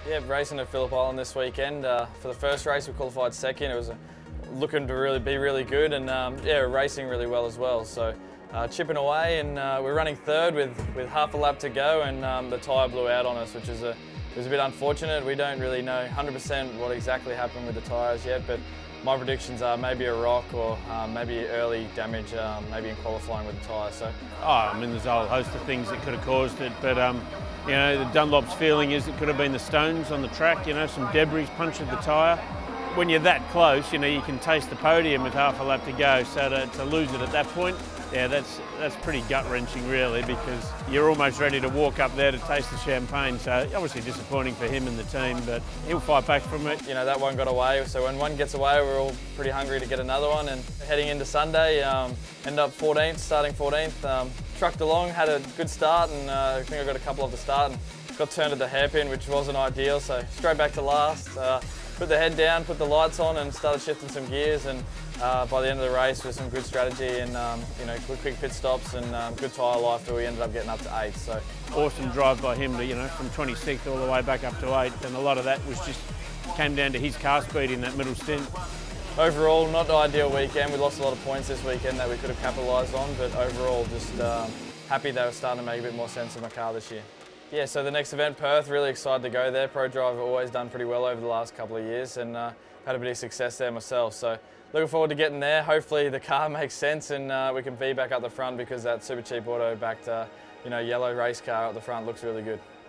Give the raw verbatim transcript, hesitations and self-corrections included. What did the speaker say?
Yeah, racing at Phillip Island this weekend. Uh, for the first race we qualified second. It was uh, looking to really be really good, and um, yeah, racing really well as well. So uh, chipping away, and uh, we're running third with, with half a lap to go, and um, the tyre blew out on us, which is a, it was a bit unfortunate. We don't really know one hundred percent what exactly happened with the tyres yet, but my predictions are maybe a rock or um, maybe early damage, um, maybe in qualifying with the tyre. So, oh, I mean, there's a whole host of things that could have caused it, but um, you know, the Dunlop's feeling is it could have been the stones on the track. You know, some debris punctured the tyre. When you're that close, you know, you can taste the podium with half a lap to go. So to, to lose it at that point, yeah, that's that's pretty gut-wrenching, really, because you're almost ready to walk up there to taste the champagne. So obviously disappointing for him and the team, but he'll fight back from it. You know, that one got away. So when one gets away, we're all pretty hungry to get another one. And heading into Sunday, um, end up fourteenth, starting fourteenth. Um, trucked along, had a good start, and uh, I think I got a couple off the start, and got turned at the hairpin, which wasn't ideal. So straight back to last. Uh, Put the head down, put the lights on, and started shifting some gears. And uh, by the end of the race, with some good strategy and um, you know, quick, quick pit stops and um, good tyre life, we ended up getting up to eighth. So awesome drive by him to, you know, from twenty-sixth all the way back up to eighth, and a lot of that was just came down to his car speed in that middle stint. Overall, not the ideal weekend. We lost a lot of points this weekend that we could have capitalised on, but overall, just um, happy they were starting to make a bit more sense of my car this year. Yeah, so the next event, Perth, really excited to go there. Pro Drive have always done pretty well over the last couple of years, and uh, had a bit of success there myself. So looking forward to getting there. Hopefully the car makes sense and uh, we can be back up the front, because that Supercheap auto backed uh, you know, yellow race car up the front looks really good.